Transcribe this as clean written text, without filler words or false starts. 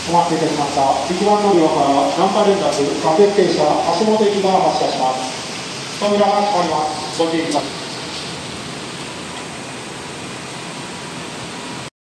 お待たせいたしました。1番乗り場から難波連絡各駅停車橋本駅が発車します。扉が閉まります。ご注意ください。